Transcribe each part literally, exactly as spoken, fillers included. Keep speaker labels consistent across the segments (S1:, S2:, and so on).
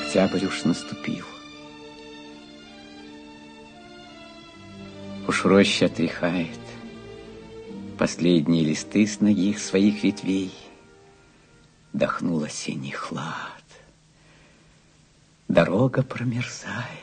S1: октябрь уж наступил. Уж роща отряхает последние листы с ноги своих ветвей. Дохнул осенний хлад. Дорога промерзает.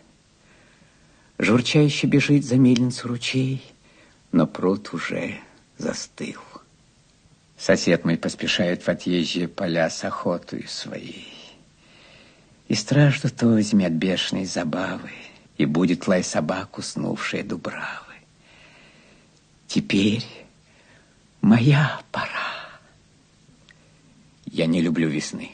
S1: Журчающе бежит за мельницу ручей, но пруд уже застыл. Сосед мой поспешает в отъезжие поля с охотой своей. И страждут озими от бешеной забавы, и будет лай собак, уснувшие дубравы. Теперь моя пора. Я не люблю весны.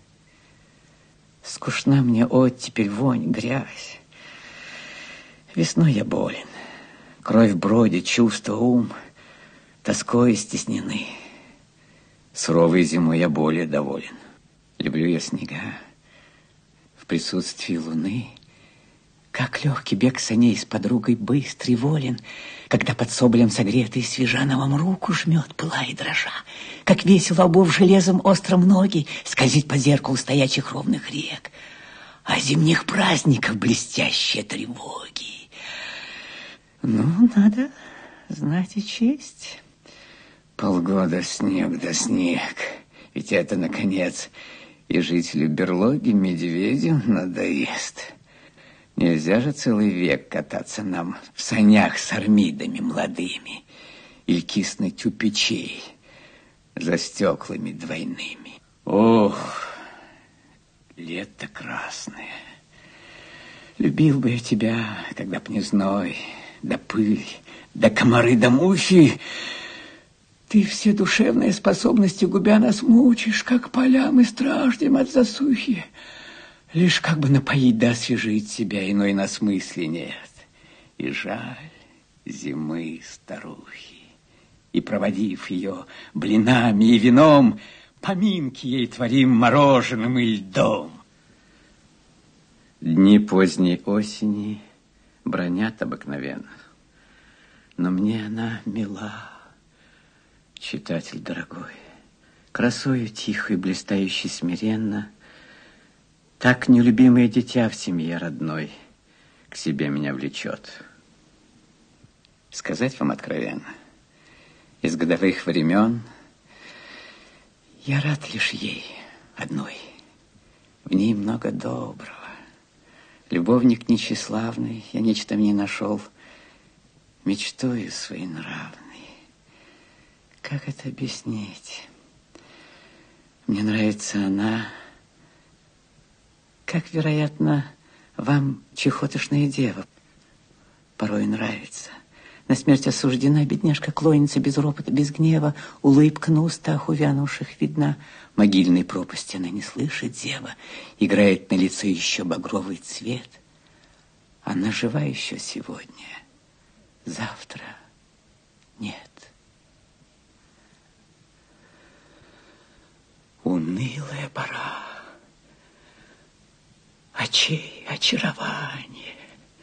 S1: Скучна мне оттепель, вонь, грязь. Весной я болен. Кровь бродит, чувства, ум тоской стеснены. Суровой зимой я более доволен. Люблю я снега в присутствии луны. Как легкий бег саней с подругой быстрый, волен, когда под соболем согретый свежа на вам руку жмет, пылая дрожа. Как весело, обув железом остром ноги, скользить по зеркалу стоячих ровных рек. О зимних праздниках блестящие тревоги. Ну, надо знать и честь. Полгода снег да снег. Ведь это, наконец, и жителю берлоги медведю надоест. Нельзя же целый век кататься нам в санях с армидами молодыми или киснуть у печей за стеклами двойными. Ох, лето красное. Любил бы я тебя, когда б не зной, да пыль, да комары, да мухи. Ты все душевные способности губя нас мучишь, как поля мы страждем от засухи. Лишь как бы напоить да освежить себя, иной нас мысли нет. И жаль зимы старухи. И, проводив ее блинами и вином, поминки ей творим мороженым и льдом. Дни поздней осени бронят обыкновенно, но мне она мила, читатель дорогой. Красою тихой, блистающей смиренно, так нелюбимое дитя в семье родной к себе меня влечет. Сказать вам откровенно, из годовых времен я рад лишь ей одной. В ней много доброго. Любовник нечиславный, я нечто в ней нашел, мечтою своенравной. Как это объяснить? Мне нравится она, как, вероятно, вам чехотошная дева порой нравится. На смерть осуждена, бедняжка клонится без ропота, без гнева, улыбка на устах увянувших видна. Могильной пропасти она не слышит зева, играет на лице еще багровый цвет. Она жива еще сегодня, завтра нет. Унылая пора, очей очарование.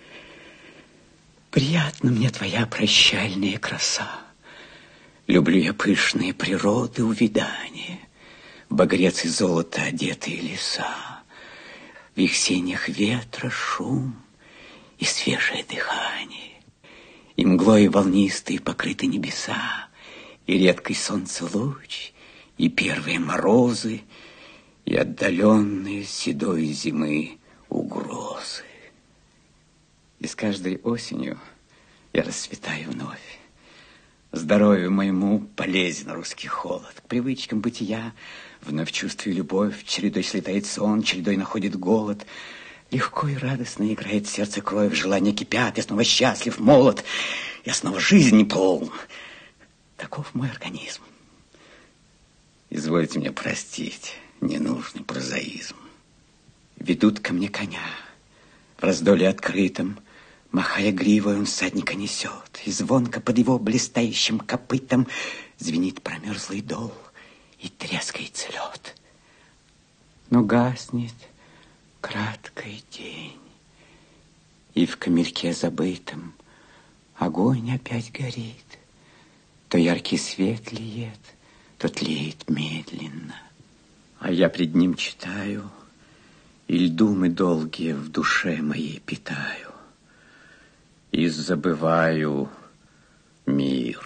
S1: Приятна мне твоя прощальная краса. Люблю я пышные природы увядания, багрец и золото одетые леса. В их сенях ветра шум и свежее дыхание, и мглой волнистые покрыты небеса, и редкий солнце луч, и первые морозы, и отдаленные седой зимы угрозы. И с каждой осенью я расцветаю вновь. Здоровью моему полезен русский холод. К привычкам бытия вновь чувствую любовь. Чередой слетает сон, чередой находит голод. Легко и радостно играет в сердце кровь. Желания кипят, я снова счастлив, молод. Я снова жизни полн. Таков мой организм. Извольте мне простить ненужный прозаизм. Ведут ко мне коня. В раздоле открытом, махая гривой, он всадника несет, и звонко под его блистающим копытом звенит промерзлый дол и трескается лед. Но гаснет краткий день, и в камельке забытом огонь опять горит. То яркий свет лиет, то тлеет медленно, а я пред ним читаю И думы долгие в душе моей питаю, и забываю мир.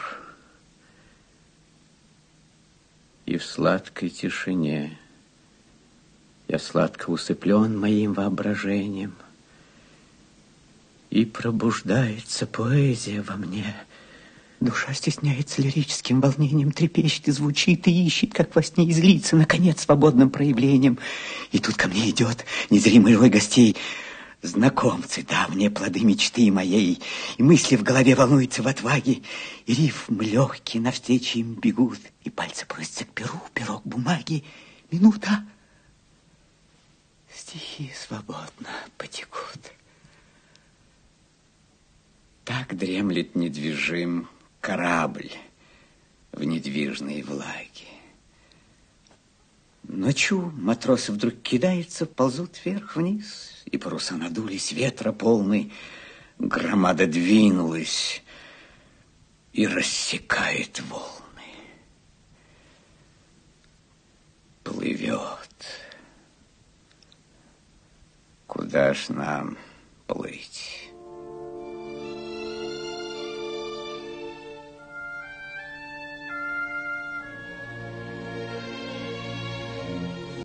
S1: И в сладкой тишине я сладко усыплен моим воображением, и пробуждается поэзия во мне. Душа стесняется лирическим волнением, трепещет и звучит, и ищет, как во сне, излиться, наконец, свободным проявлением. И тут ко мне идет незримый рой гостей, знакомцы, давние плоды мечты моей, и мысли в голове волнуются в отваге, и рифмы легкие навстречу им бегут, и пальцы просятся к перу, перо к бумаге. Минута, стихи свободно потекут. Так дремлет недвижим корабль в недвижной влаге. Ночью матросы вдруг кидаются, ползут вверх-вниз, и паруса надулись, ветра полный, громада двинулась и рассекает волны. Плывет. Куда ж нам плыть?